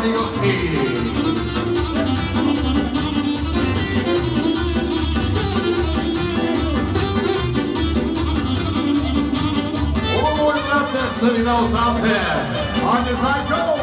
poštovani gosti. Oj, brate, se mi dao znate, ajde Zajko!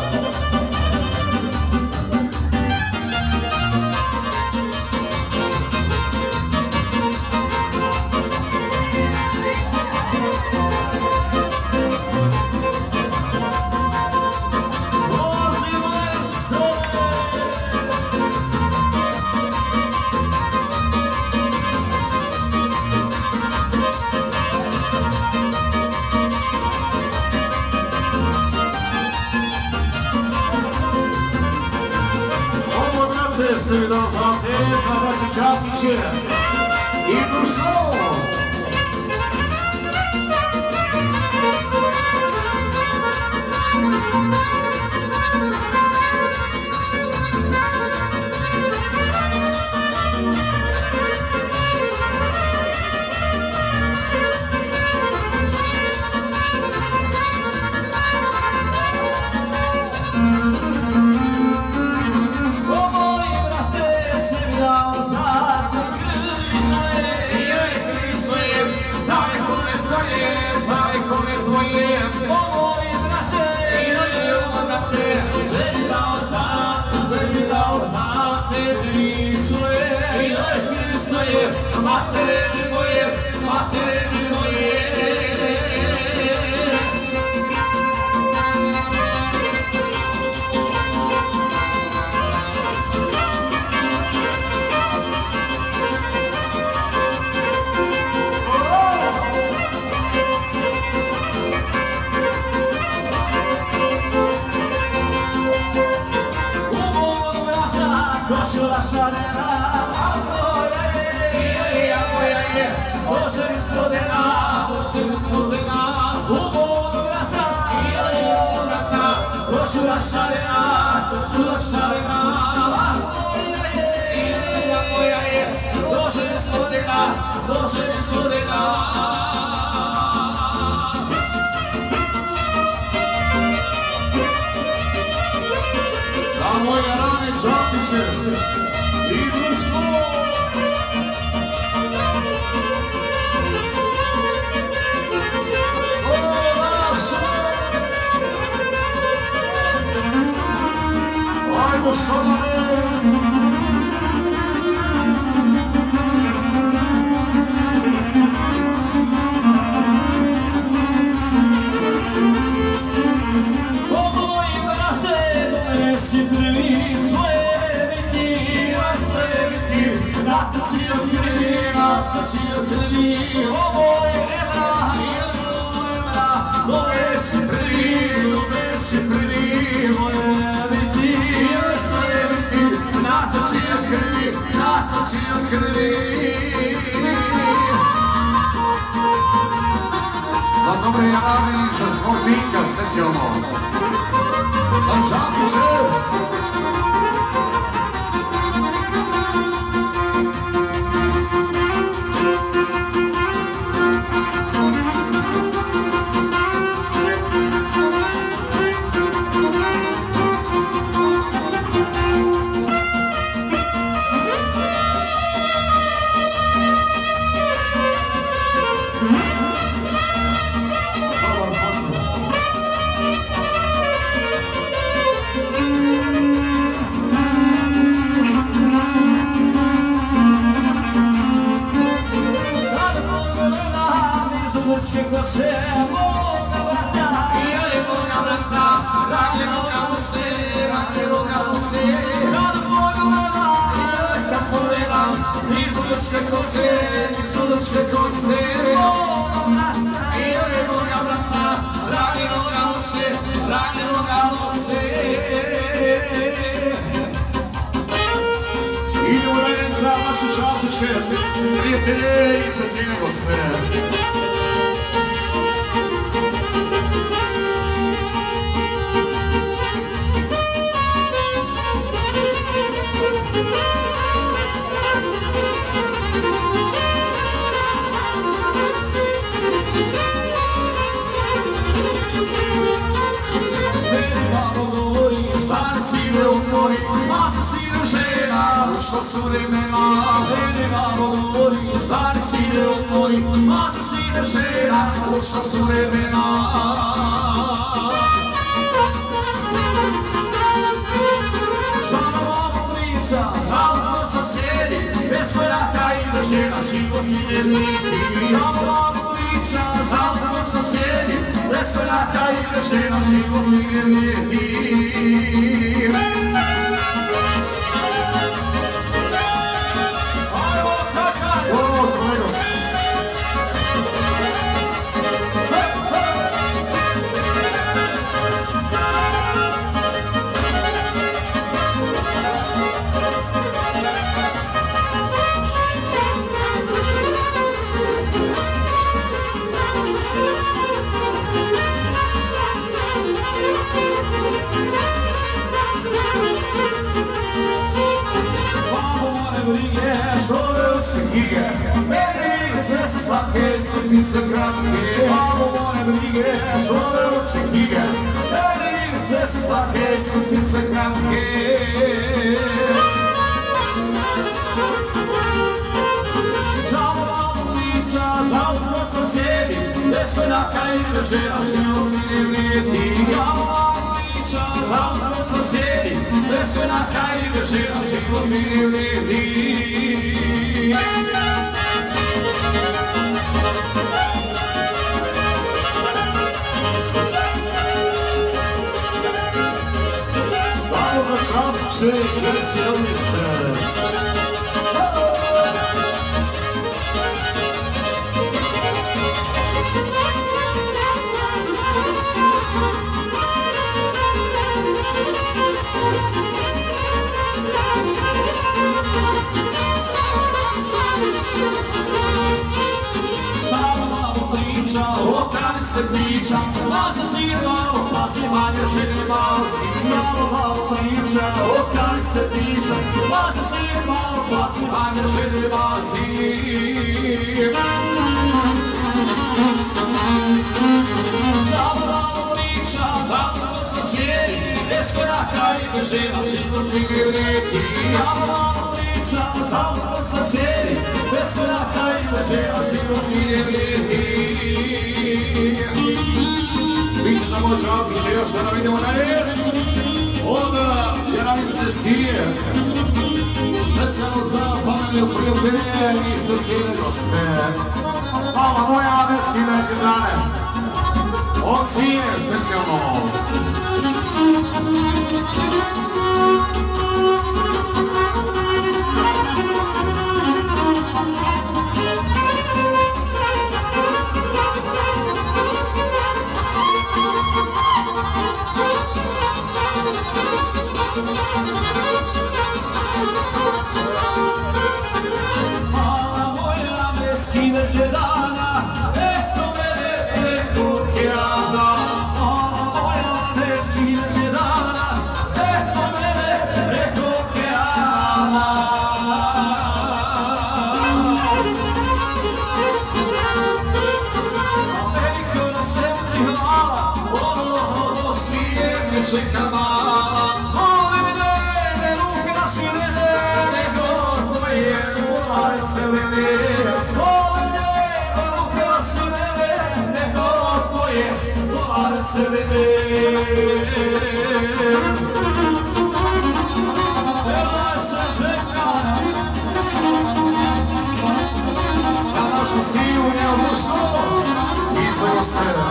Se mi dao znate, sada će Čapiće i društvo. Matere moje, matere moje. U mogu vrata košula šarena, samo je rane Čapiće i društvo. Ajmo šalane. Za dobre jave i za svog pika specijalno. Za Čapiće. Idemo redem za vašu Čapiće, prijatelje i sa cijene goste. Starci sine otvori, masa sine žena, ušla su vremena, vremena odgovori. Stari sine otvori, masa sine žena, ušla su vremena. Šta na vama priča, zauzno sam sjedi, bez koljaka i žena, život mi ne vidi. Šta na vama priča, zauzno sam sjedi, bez koljaka i žena, život mi ne vidi. Srce kratke, malo moje brige, šove oči knjige, vidim sve se slatke, srce kratke. Žalno malo lica, žalno sam sjedi, bez koljaka i žena, život mi ne vrijedi. Žalno malo lica, žalno sam sjedi, bez koljaka i žena, život mi ne vrijedi. Shake your silly shirt. Stara malo priča, okrani se priča, masa si je malo, pa si manje žene masi. Stara malo priča, okrani se priča, masa si je malo, pa si manje žene masi. Stara malo priča, zapravo se sjedi, bez koljaka i žena, život mi ne vrijedi. Stara malo priča, zapravo se sjedi, bez koljaka i žena, život mi ne vrijedi. Biće za moj žalfiće, još da nam idemo dalje. Od Jaramice Sije, specijalno za pametne prijatelje i socijalne goste. Mala moja neskineće dane, od Sije specijalno. Čeka mala, ove mene, ruke naširene, nego tvoje ulice vene. Ove mene, ruke naširene, nego tvoje ulice vene. Evo se čeka, sa našu siju neobušno izostaje.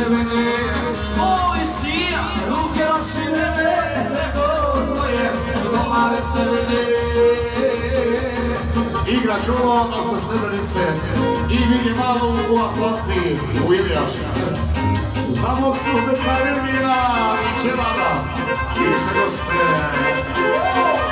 Srebrene. Moj sija, ruke raširene, Nego tvoje domare Srebrene. Igra krona sa Srebrenice i vidi malo u Atlanti u Ilijaši. Za mog suzdeta Ermina i Čelada i se goste.